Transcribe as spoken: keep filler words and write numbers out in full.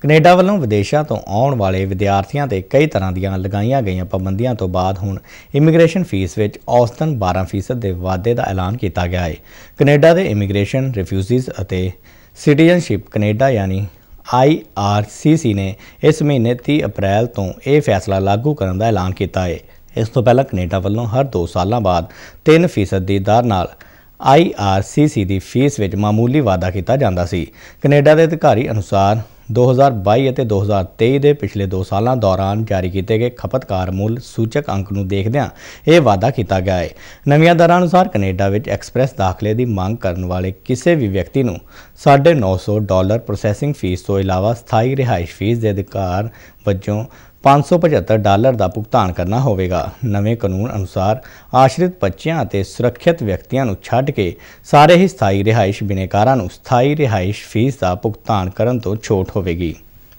Canada ਵੱਲੋਂ ਵਿਦੇਸ਼ਾਂ ਤੋਂ ਆਉਣ ਵਾਲੇ ਵਿਦਿਆਰਥੀਆਂ ਤੇ ਕਈ ਤਰ੍ਹਾਂ ਦੀਆਂ ਲਗਾਈਆਂ ਗਈਆਂ ਪਾਬੰਦੀਆਂ ਤੋਂ ਬਾਅਦ ਹੁਣ ਇਮੀਗ੍ਰੇਸ਼ਨ ਫੀਸ ਵਿੱਚ ਔਸਤਨ ਬਾਰਾਂ ਫੀਸਦ ਦੇ ਵਾਧੇ ਦਾ ਐਲਾਨ ਕੀਤਾ ਗਿਆ ਹੈ। ਕੈਨੇਡਾ ਦੇ ਇਮੀਗ੍ਰੇਸ਼ਨ, ਰਿਫਿਊਜੀਜ਼ ਅਤੇ ਸਿਟੀਜ਼ਨਸ਼ਿਪ ਕੈਨੇਡਾ ਯਾਨੀ आई आर सी सी ने इस महीने तीह अप्रैल तो यह फैसला लागू करने का ऐलान किया है। इस तो पहला कनेडा वालों हर दो सालों बाद तीन फीसद की दर नाल आई आर सी सी की फीस में मामूली वाधा किया जाता सी। कनेडा के अधिकारी अनुसार दो हज़ार बाई और दो हज़ार तेई के पिछले दो सालों दौरान जारी किए गए खपतकार मुल सूचक अंक नूं देखदिआं यह वाधा किया गया है। नवीं दरां अनुसार कनेडा में एक्सप्रैस दाखले की मांग करने वाले किसी भी व्यक्ति नूं साढ़े नौ सौ डॉलर प्रोसैसिंग फीस तो इलावा स्थाई रिहाइश फीस के अधिकार वजों पाँच सौ पचहत्तर डॉलर का भुगतान करना होगा। नवे कानून अनुसार आश्रित बच्चों और सुरक्षित व्यक्तियों को छड्ड के सारे ही स्थाई रिहाइश बिनेकारां नूं स्थाई रिहाइश फीस का भुगतान करने तो छूट होगी।